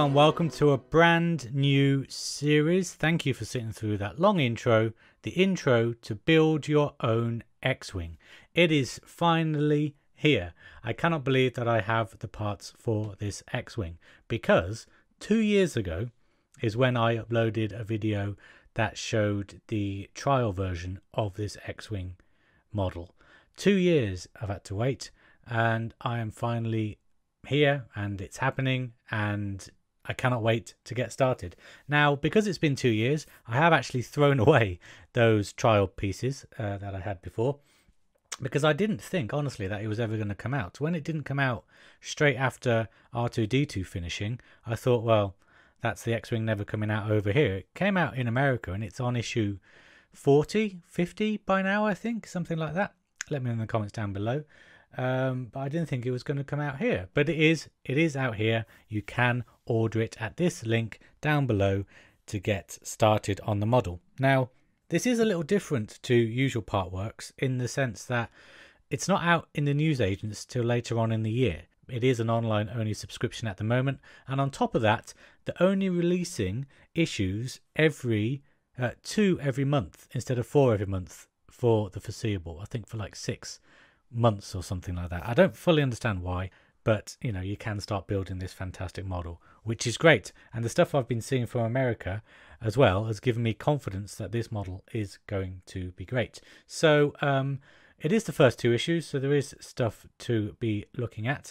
Hello and welcome to a brand new series. Thank you for sitting through that long intro, the intro to build your own X-Wing. It is finally here. I cannot believe that I have the parts for this X-Wing because 2 years ago is when I uploaded a video that showed the trial version of this X-Wing model. 2 years I've had to wait, and I am finally here and it's happening, and I cannot wait to get started. Now, because it's been 2 years, I have actually thrown away those trial pieces that I had before, because I didn't think, honestly, that it was ever going to come out. When it didn't come out straight after R2-D2 finishing, I thought, well, that's the X-Wing never coming out over here. It came out in America and it's on issue 40, 50 by now, I think, something like that. Let me know in the comments down below. But I didn't think it was going to come out here, but it is out here. You can order it at this link down below to get started on the model. Now, this is a little different to usual Partworks in the sense that it's not out in the newsagents till later on in the year. It is an online only subscription at the moment, and on top of that, they're only releasing issues every 2 every month instead of 4 every month for the foreseeable. I think for like 6 months or something like that. I don't fully understand why, but you know, you can start building this fantastic model, which is great. And the stuff I've been seeing from America as well has given me confidence that this model is going to be great. So it is the first 2 issues, so there is stuff to be looking at.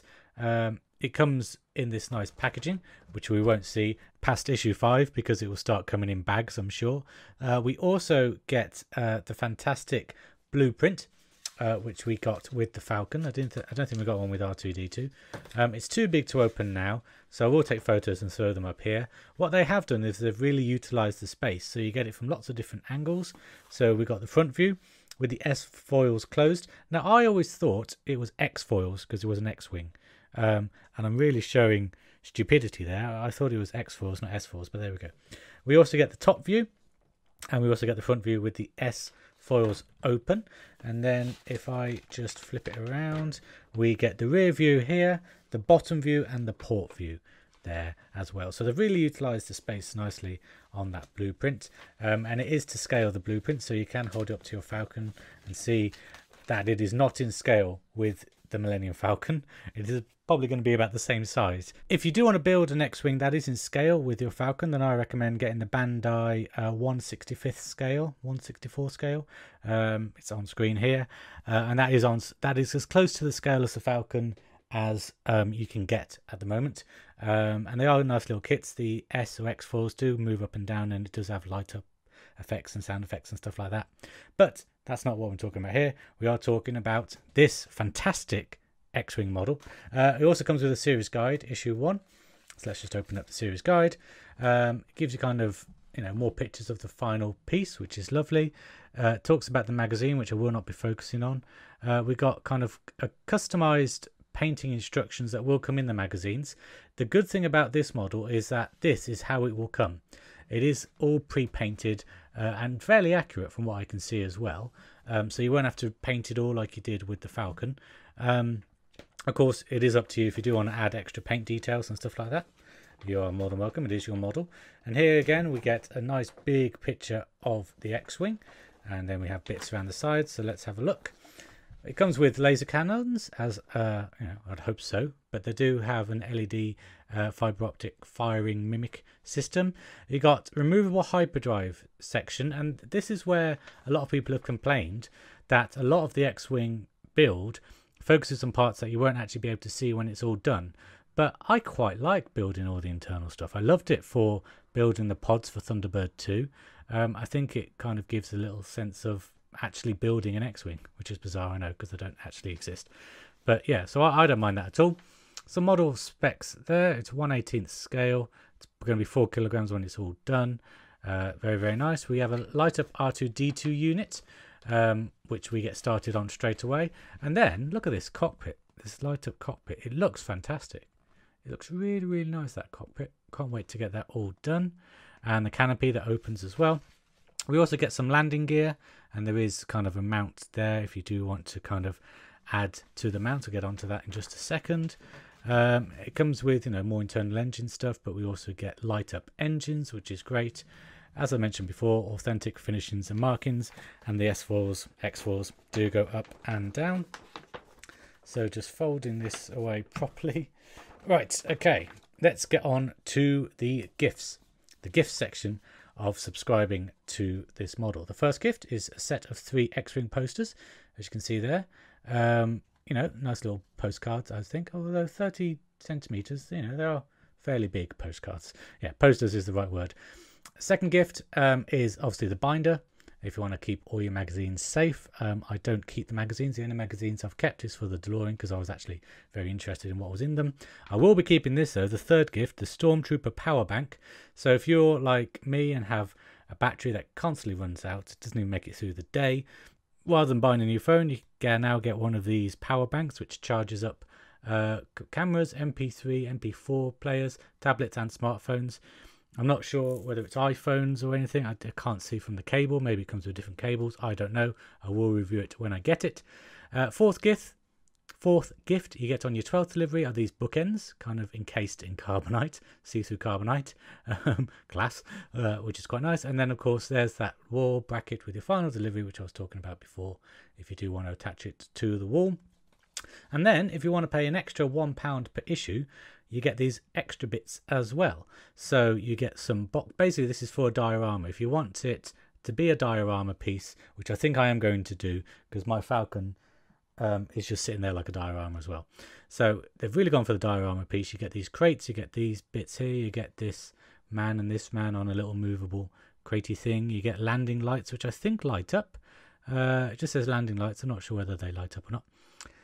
It comes in this nice packaging, which we won't see past issue 5 because it will start coming in bags, I'm sure. We also get the fantastic blueprint, which we got with the Falcon. I don't think we got one with R2-D2. It's too big to open now, so I will take photos and throw them up here. What they have done is they've really utilized the space, so you get it from lots of different angles. So we got the front view with the S foils closed. Now, I always thought it was X foils because it was an X-Wing, and I'm really showing stupidity there. I thought it was X foils, not S foils, but there we go. We also get the top view, and we also get the front view with the S foils open. And then if I just flip it around, we get the rear view here, the bottom view, and the port view there as well. So they've really utilized the space nicely on that blueprint, and it is to scale, the blueprint, so you can hold it up to your Falcon and see that it is not in scale with the Millennium Falcon. It is probably going to be about the same size. If you do want to build an X-Wing that is in scale with your Falcon, then I recommend getting the Bandai 1/65th scale, 1/64 scale. It's on screen here, and that is as close to the scale as the Falcon as you can get at the moment. And they are nice little kits. The S or X foils do move up and down, and it does have light up effects and sound effects and stuff like that. But that's not what we're talking about here. We are talking about this fantastic X-Wing model. It also comes with a series guide, issue 1. So let's just open up the series guide. It gives you kind of, you know, more pictures of the final piece, which is lovely. It talks about the magazine, which I will not be focusing on. We got kind of a customized painting instructions that will come in the magazines. The good thing about this model is that this is how it will come. It is all pre-painted and fairly accurate from what I can see as well. So you won't have to paint it all like you did with the Falcon. Of course, it is up to you if you do want to add extra paint details and stuff like that. You are more than welcome. It is your model. And here again, we get a nice big picture of the X-Wing. And then we have bits around the sides. So let's have a look. It comes with laser cannons, as you know, I'd hope so, but they do have an LED fiber optic firing mimic system. You got removable hyperdrive section, and this is where a lot of people have complained that a lot of the X-Wing build focuses on parts that you won't actually be able to see when it's all done. But I quite like building all the internal stuff. I loved it for building the pods for Thunderbird 2. I think it kind of gives a little sense of actually building an X-Wing, which is bizarre, I know, because they don't actually exist. But yeah, so I don't mind that at all. Some model specs there. It's 1/18th scale. It's going to be 4 kilograms when it's all done. Very, very nice. We have a light up R2-D2 unit, which we get started on straight away. And then look at this cockpit, this light up cockpit. It looks fantastic. It looks really, really nice, that cockpit. Can't wait to get that all done. And the canopy that opens as well. We also get some landing gear, and there is kind of a mount there if you do want to kind of add to the mount. I'll get onto that in just a second. It comes with, more internal engine stuff, but we also get light up engines, which is great. As I mentioned before, authentic finishings and markings, and the S4s, X4s do go up and down. So just folding this away properly. Right, okay, let's get on to the gifts. The gift section of subscribing to this model. The first gift is a set of 3 X-Wing posters, as you can see there. Nice little postcards, I think, although 30 centimeters, they are fairly big postcards. Yeah, posters is the right word. Second gift is obviously the binder, if you want to keep all your magazines safe. I don't keep the magazines. The only magazines I've kept is for the DeLorean, because I was actually very interested in what was in them. I will be keeping this though, the third gift, the Stormtrooper power bank. So if you're like me and have a battery that constantly runs out, it doesn't even make it through the day, rather than buying a new phone, you can now get one of these power banks, which charges up cameras, MP3, MP4 players, tablets and smartphones. I'm not sure whether it's iPhones or anything. I can't see from the cable. Maybe it comes with different cables. I don't know. I will review it when I get it. Fourth gift you get on your 12th delivery are these bookends, kind of encased in carbonite, see-through carbonite glass, which is quite nice. And then, of course, there's that wall bracket with your final delivery, which I was talking about before, if you do want to attach it to the wall. And then, if you want to pay an extra £1 per issue, you get these extra bits as well. So you get some basically this is for a diorama. If you want it to be a diorama piece, which I think I am going to do, because my Falcon is just sitting there like a diorama as well. So they've really gone for the diorama piece. You get these crates, you get these bits here, you get this man and this man on a little movable cratey thing. You get landing lights, which I think light up. It just says landing lights. I'm not sure whether they light up or not.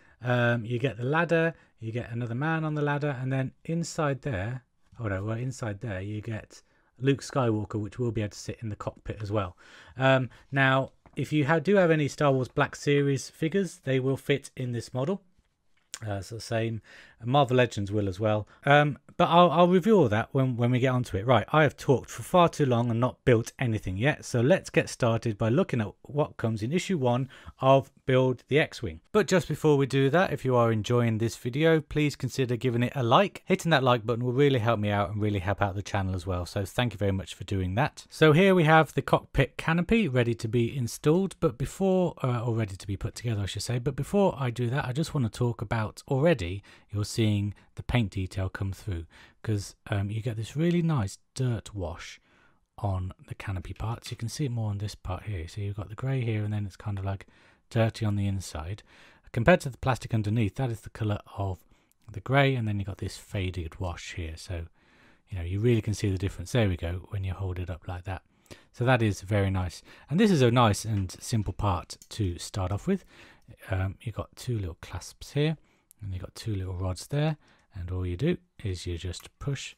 You get the ladder, you get another man on the ladder, and then inside there, inside there you get Luke Skywalker, which will be able to sit in the cockpit as well. Now, if you do have any Star Wars Black Series figures, they will fit in this model. It's the same. Marvel Legends will as well. But I'll review all that when we get onto it. Right, I have talked for far too long and not built anything yet. So let's get started by looking at what comes in issue 1 of Build the X-Wing. But just before we do that, if you are enjoying this video, please consider giving it a like. Hitting that like button will really help me out and really help out the channel as well. So thank you very much for doing that. So here we have the cockpit canopy ready to be installed, but before, or ready to be put together, I should say. But before I do that, I just want to talk about already you're seeing the paint detail come through, because you get this really nice dirt wash on the canopy parts. You can see it more on this part here. So you've got the grey here, and then it's kind of like dirty on the inside. Compared to the plastic underneath, that is the colour of the grey, and then you've got this faded wash here. So you really can see the difference. There we go, when you hold it up like that. So that is very nice, and this is a nice and simple part to start off with. You've got 2 little clasps here, and you've got 2 little rods there, and all you do is you just push.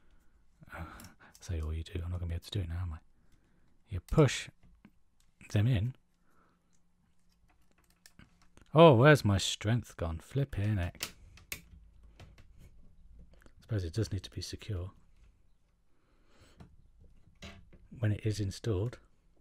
Say all you do, I'm not going to be able to do it now, am I? You push them in. Oh, where's my strength gone? Flipping heck. I suppose it does need to be secure when it is installed.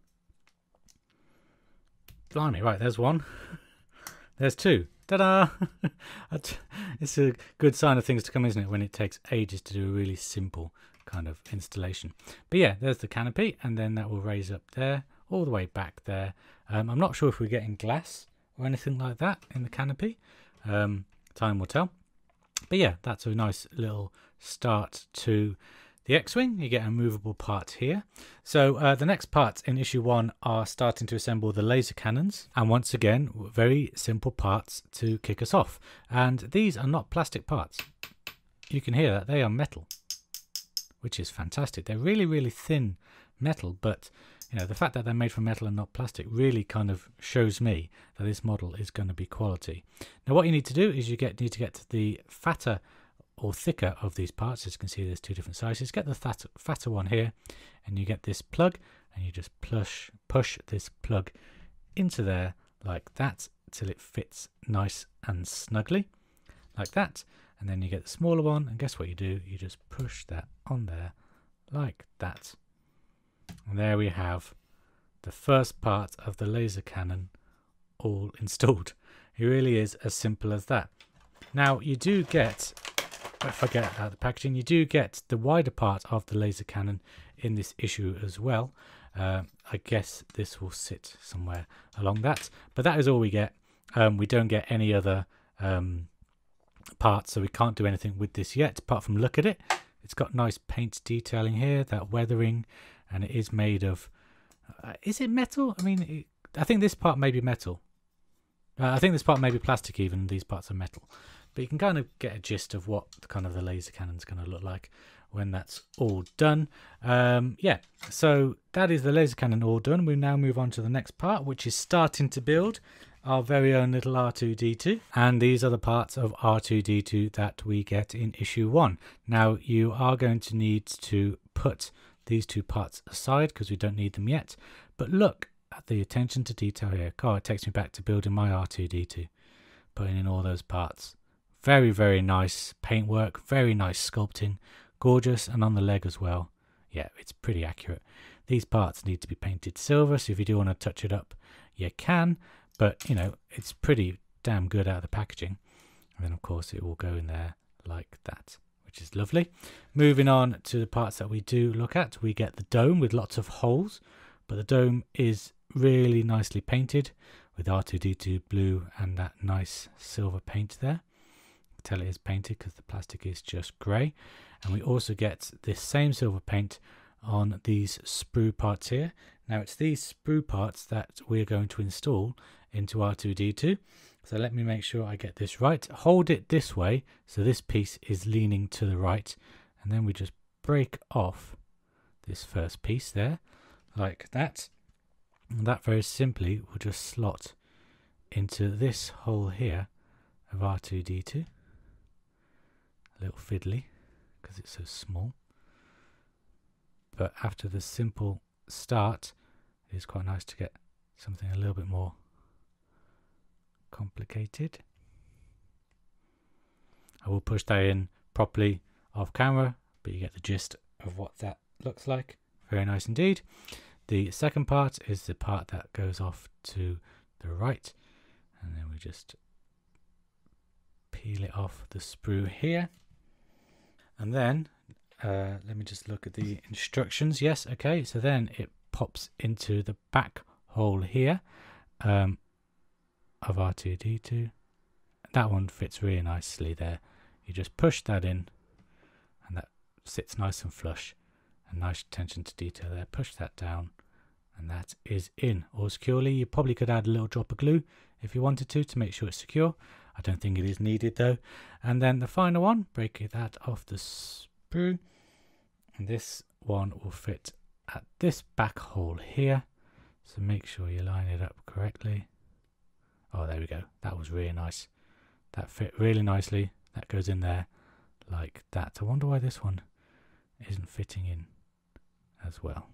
Blimey, right, there's 1. There's 2. Ta-da! It's a good sign of things to come, isn't it, when it takes ages to do a really simple kind of installation. But yeah, there's the canopy, and then that will raise up there, all the way back there. I'm not sure if we're getting glass or anything like that in the canopy. Time will tell. But yeah, that's a nice little start to the X-Wing. You get a movable part here. So the next parts in issue 1 are starting to assemble the laser cannons. And once again, very simple parts to kick us off. And these are not plastic parts. You can hear that they are metal, which is fantastic. They're really, really thin metal, but the fact that they're made from metal and not plastic really kind of shows me that this model is going to be quality. Now what you need to do is you need to get the fatter or thicker of these parts. As you can see, there's 2 different sizes. Get the fatter one here, and you get this plug, and you just push this plug into there like that till it fits nice and snugly like that. And then you get the smaller one, and guess what you do? You just push that on there like that. And there we have the first part of the laser cannon all installed. It really is as simple as that. Now you do get forget about the packaging. You do get the wider part of the laser cannon in this issue as well. I guess this will sit somewhere along that, but that is all we get. We don't get any other parts, so we can't do anything with this yet apart from look at it. It's got nice paint detailing here, that weathering, and it is made of is it metal? I mean, I think this part may be metal. I think this part may be plastic even, these parts are metal. But you can kind of get a gist of what kind of the laser cannon's going to look like when that's all done. Yeah, so that is the laser cannon all done. We now move on to the next part, which is starting to build our very own little R2-D2. And these are the parts of R2-D2 that we get in issue 1. Now, you are going to need to put these two parts aside because we don't need them yet. But look at the attention to detail here. God, it takes me back to building my R2-D2. Putting in all those parts. Very, very nice paintwork, very nice sculpting, gorgeous, and on the leg as well. Yeah, it's pretty accurate. These parts need to be painted silver, so if you do want to touch it up, you can, but you know, it's pretty damn good out of the packaging. And then of course it will go in there like that, which is lovely. Moving on to the parts that we do look at, we get the dome with lots of holes, but the dome is really nicely painted with R2-D2 blue and that nice silver paint there. Tell it is painted because the plastic is just grey. And we also get this same silver paint on these sprue parts here. Now it's these sprue parts that we're going to install into R2-D2. So let me make sure I get this right. Hold it this way so this piece is leaning to the right, and then we just break off this first piece there like that, and that very simply will just slot into this hole here of R2-D2. A little fiddly because it's so small, but after the simple start it is quite nice to get something a little bit more complicated. I will push that in properly off camera, but you get the gist of what that looks like. Very nice indeed. The second part is the part that goes off to the right, and then we just peel it off the sprue here. And then let me just look at the instructions. Yes, okay, so then it pops into the back hole here of R2-D2. That one fits really nicely there. You just push that in and that sits nice and flush, and nice attention to detail there. Push that down and that is in all securely. You probably could add a little drop of glue if you wanted to make sure it's secure. I don't think it is needed though. And then the final one, break that off the sprue, and this one will fit at this back hole here, so make sure you line it up correctly. Oh, there we go. That was really nice. That fit really nicely. That goes in there like that. I wonder why this one isn't fitting in as well.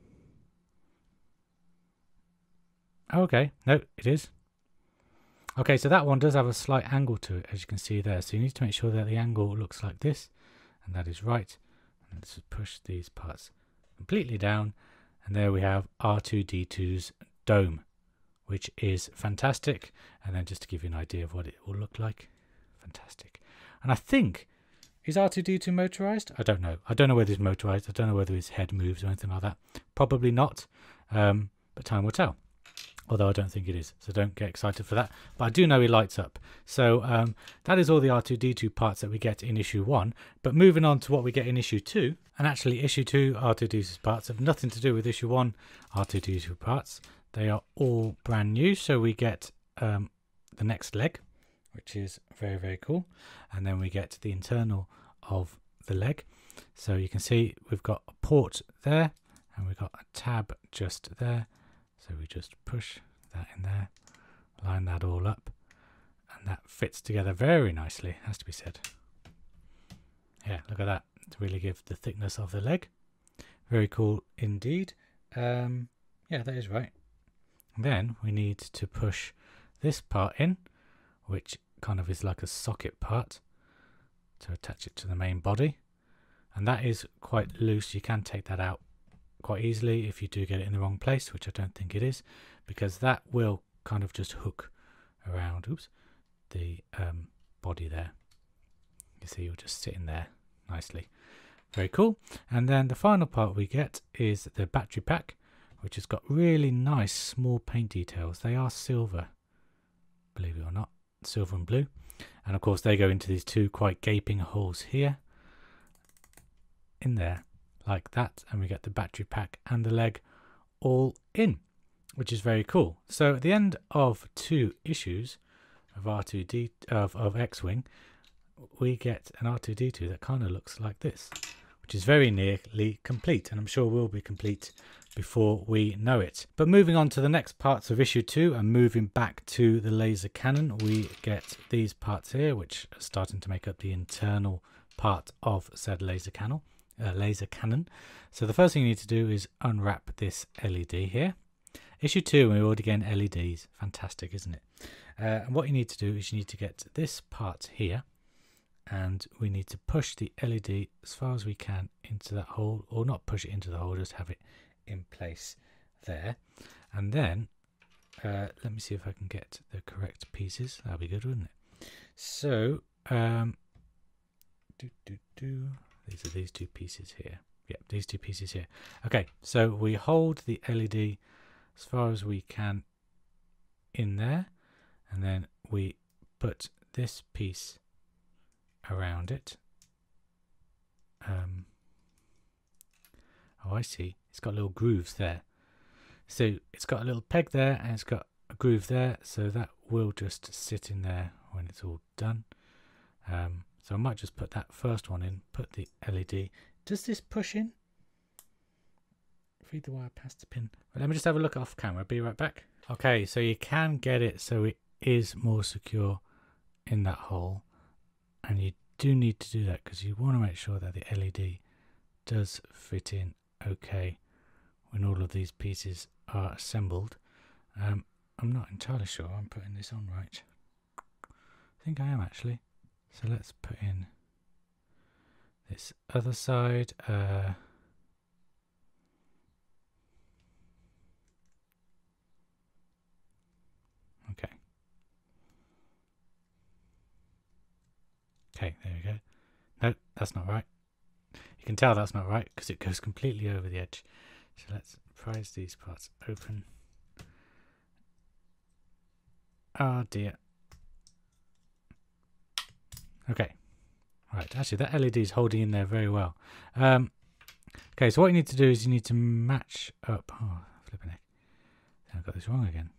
Okay, no, it is. Okay, so that one does have a slight angle to it, as you can see there. So you need to make sure that the angle looks like this, and that is right. And let's just push these parts completely down, and there we have R2-D2's dome, which is fantastic. And then just to give you an idea of what it will look like, fantastic. And I think, is R2-D2 motorized? I don't know. I don't know whether he's motorized. I don't know whether his head moves or anything like that. Probably not, but time will tell. Although I don't think it is, so don't get excited for that. But I do know he lights up. So that is all the R2-D2 parts that we get in issue 1. But moving on to what we get in issue 2, and actually issue 2 R2-D2's parts have nothing to do with issue 1 R2-D2 parts. They are all brand new. So we get the next leg, which is very, very cool. And then we get the internal of the leg. So you can see we've got a port there, and we've got a tab just there. So we just push that in there, line that all up, and that fits together very nicely, has to be said. Yeah, look at that, to really give the thickness of the leg. Very cool indeed. Yeah, that is right. And then we need to push this part in, which kind of is like a socket part, to attach it to the main body. And that is quite loose, you can take that out quite easily if you do get it in the wrong place, which I don't think it is, because that will kind of just hook around the body there. You see, you'll just sit in there nicely. Very cool. And then the final part we get is the battery pack, which has got really nice small paint details. They are silver, believe it or not, silver and blue. And of course they go into these two quite gaping holes here, in there, like that. And we get the battery pack and the leg all in, which is very cool. So at the end of 2 issues of R2D of X-Wing, we get an R2-D2 that kind of looks like this, which is very nearly complete, and I'm sure will be complete before we know it. But moving on to the next parts of issue 2 and moving back to the laser cannon, we get these parts here, which are starting to make up the internal part of said laser cannon. So the first thing you need to do is unwrap this LED here. Issue 2, we already get LEDs. Fantastic, isn't it? And what you need to do is you need to get this part here, and we need to push the LED as far as we can into that hole, or not push it into the hole, just have it in place there. And then let me see if I can get the correct pieces. That'll be good, wouldn't it? So these are these 2 pieces here. Yep, these 2 pieces here. Okay, so we hold the LED as far as we can in there, and then we put this piece around it. Oh, I see. It's got little grooves there. So it's got a little peg there, and it's got a groove there, so that will just sit in there when it's all done. So I might just put that first one in, put the LED. Does this push in? Feed the wire past the pin. Well, let me just have a look off camera. Be right back. Okay, so you can get it so it is more secure in that hole, and you do need to do that because you want to make sure that the LED does fit in okay when all of these pieces are assembled. I'm not entirely sure I'm putting this on right. I think I am actually. So let's put in this other side. Okay. Okay, there we go. No, that's not right. You can tell that's not right because it goes completely over the edge. So let's prise these parts open. Oh dear. Okay. Right, actually that LED is holding in there very well. Okay, so what you need to do is you need to match up. Oh, flipping heck. I got this wrong again.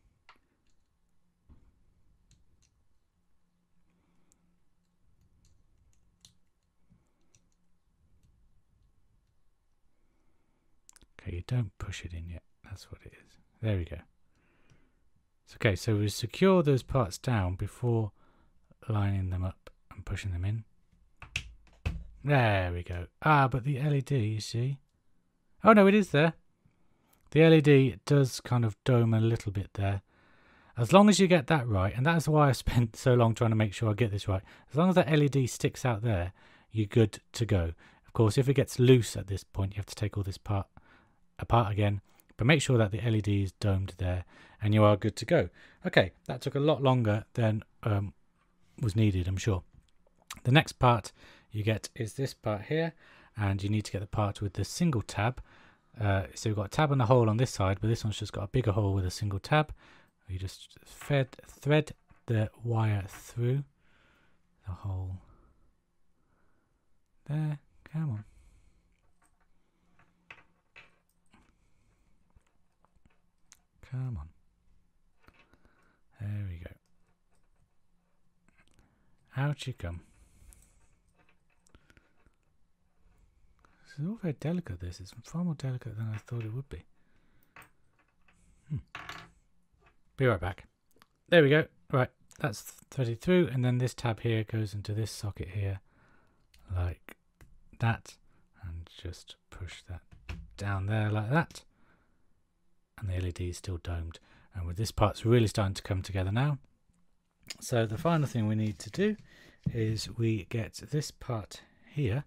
Okay, you don't push it in yet. That's what it is. There we go. Okay, so we secure those parts down before lining them up and pushing them in. There we go. Ah, but the LED, you see? Oh no, it is there. The LED does kind of dome a little bit there. As long as you get that right, and that's why I spent so long trying to make sure I get this right. As long as that LED sticks out there, you're good to go. Of course, if it gets loose at this point, you have to take all this part apart again. But make sure that the LED is domed there, and you are good to go. Okay, that took a lot longer than was needed, I'm sure. The next part you get is this part here, and you need to get the part with the single tab. So we've got a tab and a hole on this side, but this one's just got a bigger hole with a single tab. You just thread the wire through the hole there. Come on. Come on. There we go. Out you come. This is all very delicate, this. It's far more delicate than I thought it would be. Be right back. There we go. Right, that's threaded through, and then this tab here goes into this socket here, like that, and just push that down there like that. And the LED is still domed, and with this part's really starting to come together now. So the final thing we need to do is we get this part here.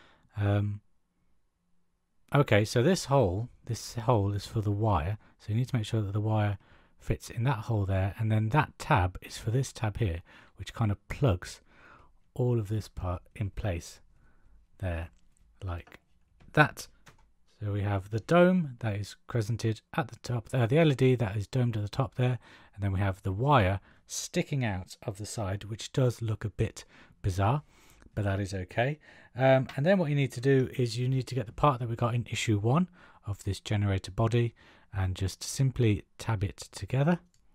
Okay, so this hole is for the wire, so you need to make sure that the wire fits in that hole there, and then that tab is for this tab here, which kind of plugs all of this part in place there, like that. So we have the dome that is crescented at the top there, the LED that is domed at the top there, and then we have the wire sticking out of the side, which does look a bit bizarre, but that is okay. And then what you need to do is you need to get the part that we got in issue 1 of this generator body and just simply tab it together.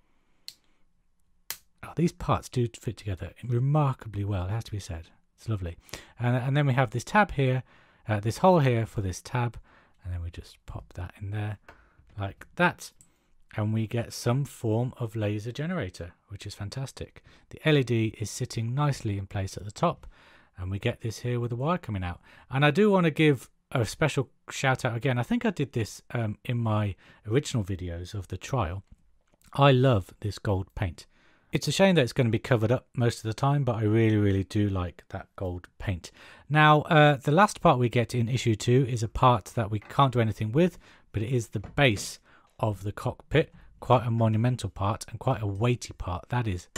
Oh, these parts do fit together remarkably well, it has to be said. It's lovely. And then we have this tab here, this hole here for this tab, and then we just pop that in there like that, and we get some form of laser generator, which is fantastic. The LED is sitting nicely in place at the top, and we get this here with the wire coming out. And I do want to give a special shout out again. I think I did this in my original videos of the trial. I love this gold paint. It's a shame that it's going to be covered up most of the time, but I really do like that gold paint. Now, the last part we get in issue 2 is a part that we can't do anything with, but it is the base of the cockpit. Quite a monumental part and quite a weighty part. That is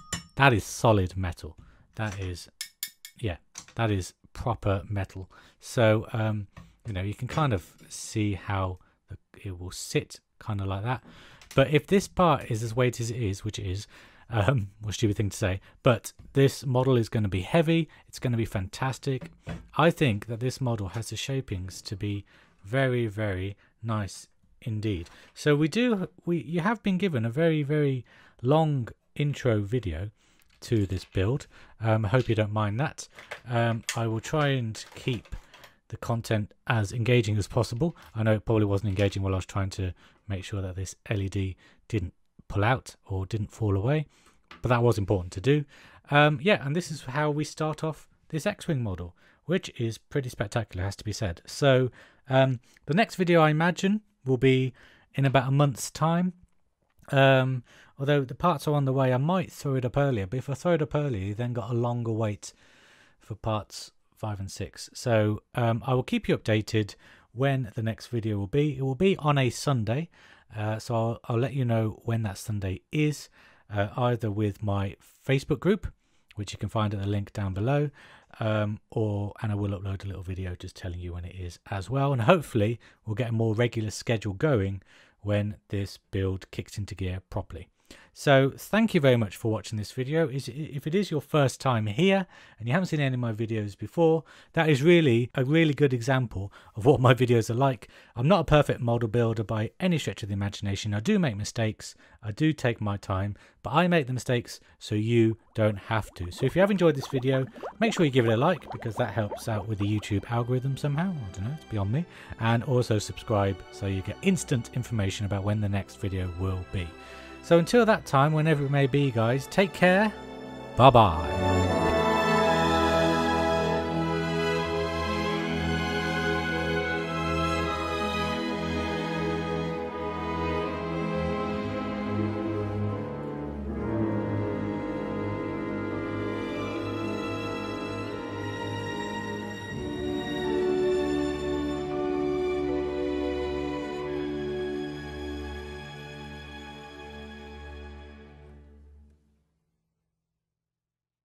solid metal. That is, yeah, that is proper metal. So, you know, you can kind of see how it will sit kind of like that. But if this part is as weighty as it is, which it is, what a stupid thing to say, but this model is going to be heavy, it's going to be fantastic. I think that this model has the shapings to be very nice indeed. So you have been given a very long intro video to this build. I hope you don't mind that. I will try and keep the content as engaging as possible. I know it probably wasn't engaging while I was trying to make sure that this LED didn't pull out or didn't fall away, but that was important to do. Yeah, and this is how we start off this X-Wing model, which is pretty spectacular, has to be said. So the next video, I imagine, will be in about a month's time. Although the parts are on the way, I might throw it up earlier, but if I throw it up earlier, you then got a longer wait for parts 5 and 6. So I will keep you updated when the next video will be. It will be on a Sunday, so I'll let you know when that Sunday is, either with my Facebook group, which you can find at the link down below, and I will upload a little video just telling you when it is as well, and hopefully we'll get a more regular schedule going when this build kicks into gear properly. So thank you very much for watching this video. If it is your first time here and you haven't seen any of my videos before, that is really a really good example of what my videos are like. I'm not a perfect model builder by any stretch of the imagination. I do make mistakes, I do take my time, but I make the mistakes so you don't have to. So if you have enjoyed this video, make sure you give it a like, because that helps out with the YouTube algorithm somehow. I don't know, it's beyond me. And also subscribe so you get instant information about when the next video will be. So until that time, whenever it may be, guys, take care. Bye-bye.